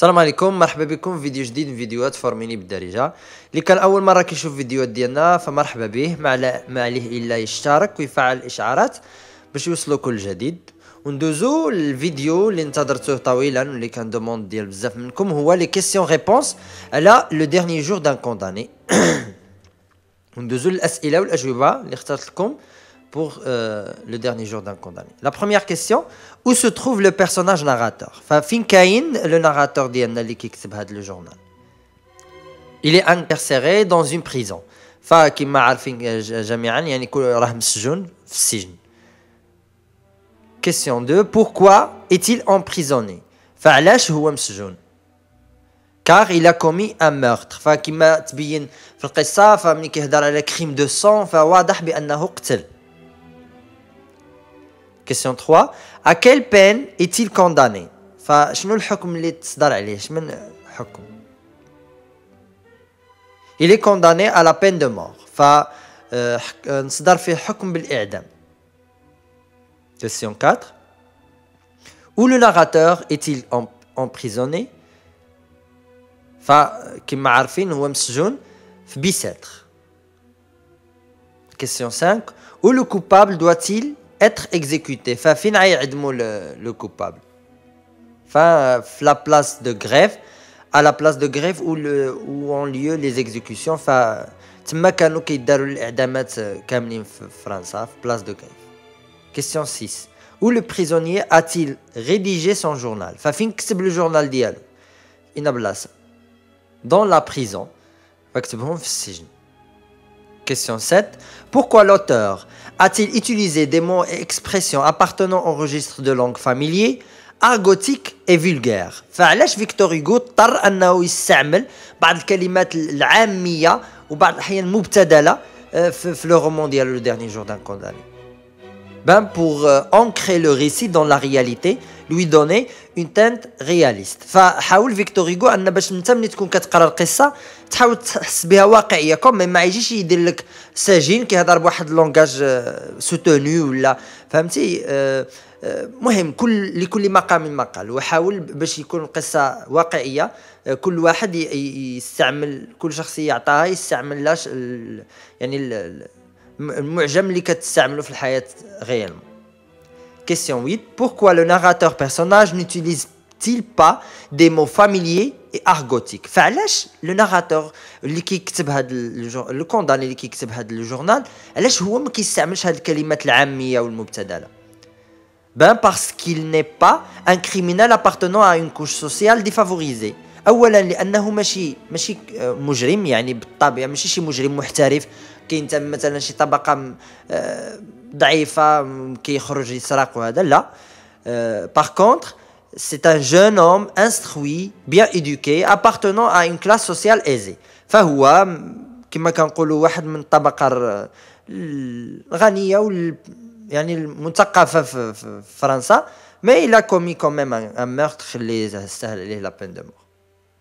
السلام عليكم، مرحبا بكم في فيديو جديد من فيديوهات فورميني بالدارجة. اللي كان اول مره كيشوف فيديوهات ديالنا فمرحبا به، ما عليه الا يشترك ويفعل الاشعارات باش يوصلوا كل جديد. وندوزو الفيديو اللي انتظرتوه طويلا واللي كان دوموند ديال بزاف منكم، هو لي كيسيون ريبونس على لو ديرني جور دان كونداني. وندوزو الاسئله والاجوبه اللي اخترت لكم pour le dernier jour d'un condamné. La première question, où se trouve le personnage narrateur? Fin Caïn, le narrateur ديالنا اللي كيكتب هذا le journal. Il est incarcéré dans une prison. فكما عارفين جميعا يعني راه مسجون في السجن. Question 2, pourquoi est-il emprisonné? فعلاش هو مسجون؟ car il a commis un meurtre. فكما تبين في القصة فملي كيهضر على crime de sang فواضح بأنه قتل. Question 3. À quelle peine est-il condamné? فشنو الحكم اللي تصدر عليه؟ شمن حكم؟ Il est condamné à la peine de mort. نصدر فيه حكم بالإعدام. Question 4. Où le narrateur est-il emprisonné? فكما عارفين هو مسجون في بيساتر. Question 5. Où le coupable doit-il être exécuté? فين غيعدموا le coupable? La place de grève, à la place de grève où ont lieu les exécutions. تما كانوا كيداروا الاعدامات كاملين في فرنسا في place de grève. Question 6. Où le prisonnier a-t-il rédigé son journal? فين كتب le journal ديالو؟ إنا بلاصة dans la prison. فكتبهم في السجن. Question 7. Pourquoi l'auteur a-t-il utilisé des mots et expressions appartenant au registre de langue familier, argotique et vulgaire? فعلاش فيكتور هوغو اضطر انه يستعمل بعض الكلمات العاميه وبعض الاحيان مبتذله في لو رومان ديالو لو ديرني جور دان كونداني؟ pour ancrer le récit dans la réalité, lui donner une teinte réaliste. فحاول فيكتور هوغو ان باش انت ملي تكون كتقرا القصه تحاول تحس بها واقعيه، كوم ما يجيش يدير لك سجين كيهضر بواحد لونغاج سوتونيو ولا فهمتي. مهم لكل مقام مقال، وحاول باش يكون القصه واقعيه. كل واحد يستعمل، كل شخصيه يعطاها يستعمل لاش يعني المعجم اللي كتستعمله في الحياه réellement. Question 8. Pourquoi le narrateur personnage n'utilise-t-il pas des mots familiers et argotiques? فعلاش le narrateur اللي كيكتب هذا لو كونداني اللي كيكتب هذا الجورنال علاش هو ما كيستعملش هذه الكلمات العاميه والمبتذله؟ parce qu'il n'est pas un criminel appartenant à une couche sociale défavorisée. اولا لانه ماشي مجرم، يعني بالطبيعه ماشي شي مجرم محترف. كاين مثلا شي طبقه ضعيفه كيخرج يسرق وهذا لا. par contre c'est un jeune homme instruit, bien éduqué, appartenant à une classe sociale aisée. فهو كما كنقولوا واحد من الطبقه الغنيه يعني المثقفه في فرنسا. mais il a commis quand même un meurtre اللي سهل عليه la peine de mort.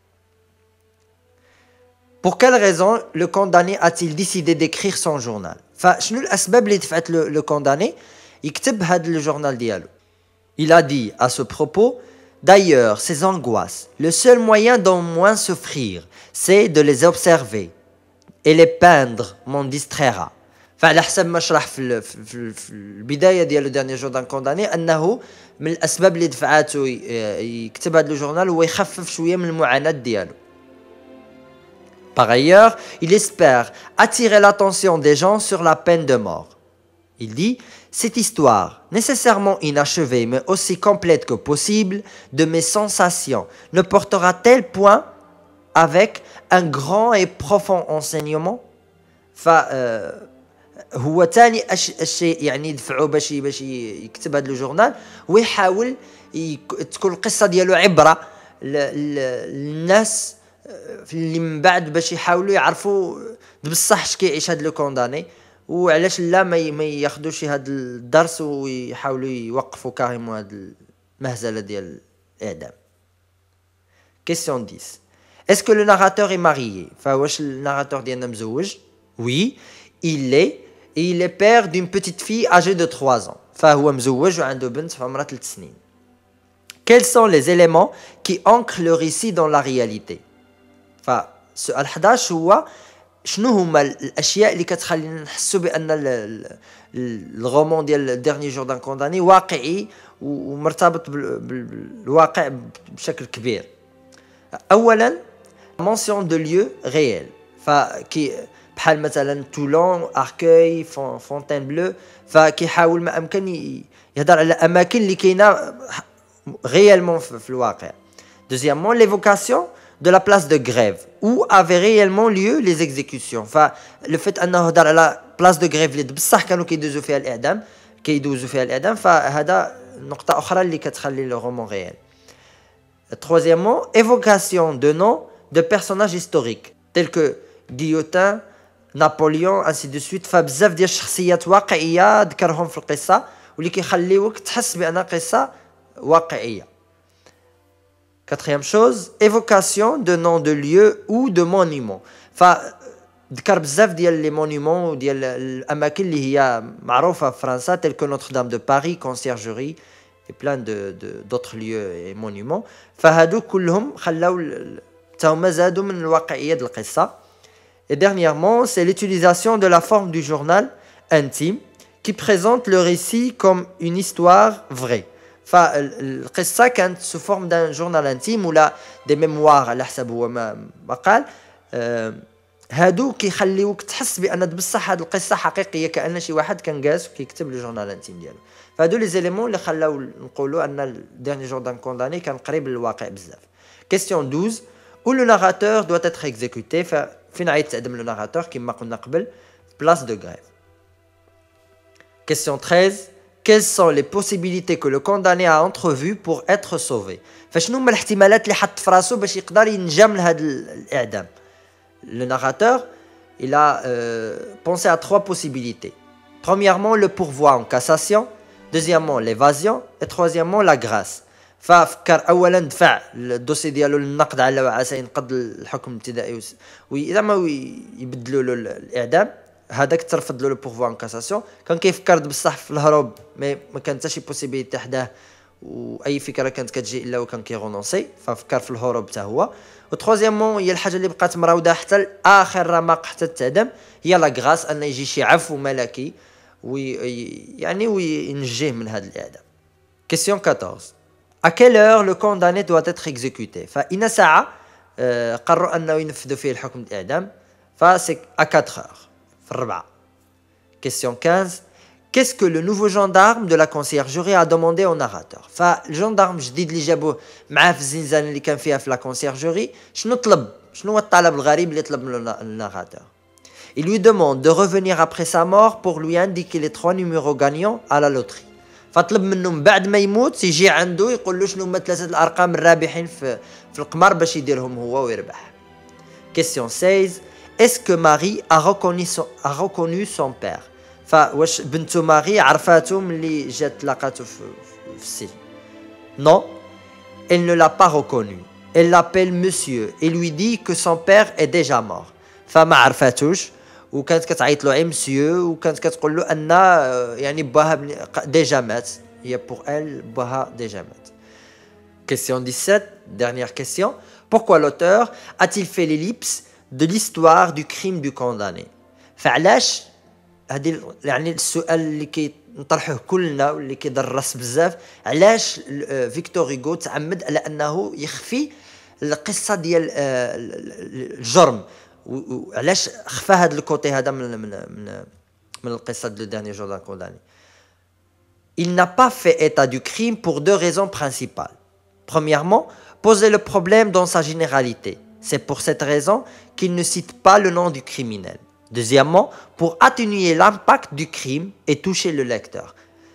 Pour quelle raison le condamné a-t-il décidé d'écrire son journal? فشنو الأسباب اللي دفعت le condamné يكتب هذا الجورنال ديالو؟ Il a dit à ce propos: d'ailleurs, ces angoisses, le seul moyen d'en moins souffrir, c'est de les observer et les peindre m'en distraira. فعلى حسب ما شرح في البداية ديال le dernier jour d'un condamné أنه من الأسباب اللي دفعاته يكتب هذا الجورنال هو يخفف شوية من المعاناة ديالو. Par ailleurs, il espère attirer l'attention des gens sur la peine de mort. Il dit: cette histoire, nécessairement inachevée mais aussi complète que possible, de mes sensations, ne portera-t-elle point avec un grand et profond enseignement? هو تاني الشيء يعني يدفعه باش يكتب هذا الجورنال ويحاول تكون القصة ديالو عبرة للناس اللي من بعد باش يحاولوا يعرفوا بصح اش كيعيش هذا لو كونداني وعلاش لا ما ياخذوش هذا الدرس ويحاولوا يوقفوا كاريمون هذه المهزله ديال الاعدام. Question 10. Est-ce que le narrateur est marié? فواش الناراتور ديالنا مزوج؟ Oui, il est père d'une petite fille âgée de 3 ans. فهو مزوج وعنده بنت في عمرها 3 سنين. quels sont les éléments qui ancrent le récit dans la réalité فالسؤال 11 هو شنو هما الاشياء اللي كتخلينا نحسوا بان الغومون ديال dernier jour d'un condamné واقعي ومرتبط بالواقع بشكل كبير. اولا mention de lieu réel فكي بحال مثلا تولون اركوي فونتين بلو فكيحاول ما امكن يهضر على اماكن اللي كاينه réellement في الواقع. Deuxièmement, l'évocation de la place de grève où avaient réellement lieu les exécutions. Le fait أنه هضر على place de grève اللي بصح كانوا كيدوزوا فيها الإعدام فهذا نقطة أخرى اللي كتخلي le roman réel. Troisièmement, évocation de noms de personnages historiques tels que Guillotin, Napoléon, ainsi de suite. فبزاف ديال الشخصيات واقعية ذكرهم في القصة واللي كيخليوك تحس بأن قصة واقعية. Quatrième chose, évocation de noms de lieux ou de monuments. فذكر بزاف ديال لي مونيمون وديال الاماكن اللي هي معروفه في فرنسا tels que Notre-Dame de Paris, Conciergerie et plein d'autres lieux et monuments. فهادو كلهم خلاو تاهما زادوا من الواقعيه ديال القصه. Et dernièrement, c'est l'utilisation de la forme du journal intime qui présente le récit comme une histoire vraie. فالقصة كانت sous forme d'un journal intime ولا des mémoires على حسب هو ما قال. هادو كيخليوك تحس بأن بصح هاد القصة حقيقية كأن شي واحد كان جالس وكيكتب لو جورنال انتيم ديالو. فهادو لي زيليمون اللي خلاو نقولوا أن dernier jour d'un condamné كان قريب للواقع بزاف. Question 12 où le narrateur doit être exécuté. فين عيتعدم لو narrateur كما قلنا قبل place de grève. Question 13 quelles sont les possibilités que le condamné a entrevues pour être sauvé. فشنو هما الاحتمالات اللي حط في راسو باش يقدر ينجا من هذا الإعدام. Le narrateur, il a pensé à trois possibilités. Premièrement, le pourvoi en cassation. Deuxièmement, l'évasion. Et troisièmement, la grâce. ففكر اولا دفع الدوسي ديالو للنقد على عسى ينقض الحكم الابتدائي واذا ما يبدلوا له الاعدام. هذاك ترفض له لو بورفوا ان كاساسيون. كان كيفكر بصح في الهروب ما كان حتى شي بوسيبيليتي حداه واي فكره كانت كتجي الا وكان كيغونونسي ففكر في الهروب حتى هو. وتروزيامون هي الحاجه اللي بقات مراوده حتى لاخر رمق حتى التعدم هي لا غراس ان يجي شي عفو ملكي يعني وينجيه من هذا الاعدام. كيسيون 14 à quelle heure le condamné doit être exécuté. فإن ساعة قرروا أنه ينفذوا فيه الحكم الإعدام فسي à 4 heures في الربعة. Question 15 qu'est-ce que le nouveau gendarme de la conciergerie a demandé au narrateur. فالجندارم الجديد اللي جابوه معاه في الزنزانة اللي كان فيها في لا كونسيرجوري شنو طلب شنو هو الطلب الغريب اللي طلب من الناراتور. Il lui demande de revenir après sa mort pour lui indiquer les 3 numéros gagnants à la loterie. فطلب منه من بعد ما يموت يجي عنده يقول له شنو هما 3 الارقام الرابحين في القمار باش يديرهم هو ويربح. Question 16 est-ce que Marie a reconnu son père. فواش بنته ماري عرفاتو ملي جات لقاتو في السجن. Non, elle ne l'a pas reconnu. Elle l'appelle monsieur et lui dit que son père est déjà mort. فما عرفاتوش وكانت كتعيط له مسيو وكانت كتقول له ان يعني باها ديجا مات. هي pour elle باها ديجا مات. Question 17 dernière question pourquoi l'auteur a-t-il fait l'ellipse de l'histoire du crime du condamné. فعلاش هذه يعني السؤال اللي كنطرحوه كلنا واللي كيضر الراس بزاف علاش فيكتور هيغو تعمد على انه يخفي القصه ديال الجرم وعلاش خفى هذا الكوتي هذا من القصه دو dernier jour d'un condamné. Il n'a pas fait état du crime pour 2 raisons principales. Premièrement, poser le problème dans sa généralité. C'est pour cette raison qu'il ne cite pas le nom du criminel. Deuxièmement, pour atténuer l'impact du crime et toucher le lecteur.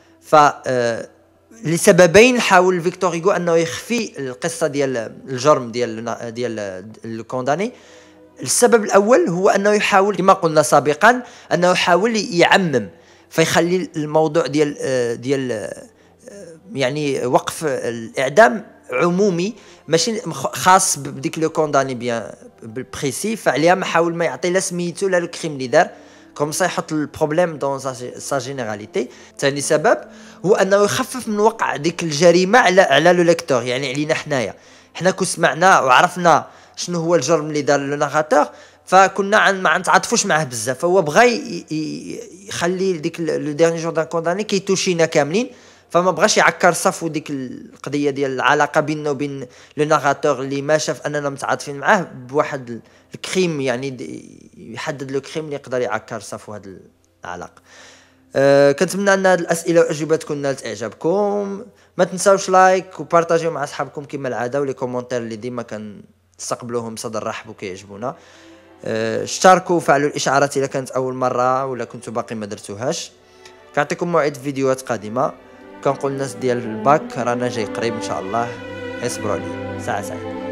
لسببين حاول فيكتور هيغو انه يخفي القصه ديال الجرم ديال الكونداني. السبب الاول هو انه يحاول كما قلنا سابقا انه يحاول يعمم فيخلي الموضوع ديال يعني وقف الاعدام عمومي ماشي خاص بديك لو كونداني بيان بالبريسي. فعليها ما حاول ما يعطي لا سميتو لا الكريم اللي دار كوم سا يحط البروبليم دون سا جينيراليتي. ثاني سبب هو انه يخفف من وقع ديك الجريمه على لو ليكتور، يعني علينا حنايا. حنا كون سمعنا وعرفنا شنو هو الجرم اللي دار لو ناراتور فكنا ما نتعاطفوش معاه بزاف، فهو بغى يخلي ديك لو ديرني جور دان كونداني كيتوشينا كاملين، فما بغاش يعكر صفو ديك القضيه ديال العلاقه بيننا وبين لو ناراتور اللي ما شاف اننا متعاطفين معاه بواحد الكريم، يعني يحدد لو كريم اللي يقدر يعكر صفو هذه العلاقه. كنتمنى ان هذه الاسئله واجوبتكم نالت اعجابكم. ما تنساوش لايك وبارطاجيو مع اصحابكم كما العاده، ولي كومونتير اللي ديما كنستقبلوهم صدر رحب وكيعجبونا. اشتركوا وفعلوا الاشعارات اذا كانت اول مره ولا كنتوا باقي ما درتوهاش. كنعطيكم موعد في فيديوهات قادمه. كنقول الناس ديال الباك رانا جاي قريب ان شاء الله، اصبروا عليا. ساعه سعيده.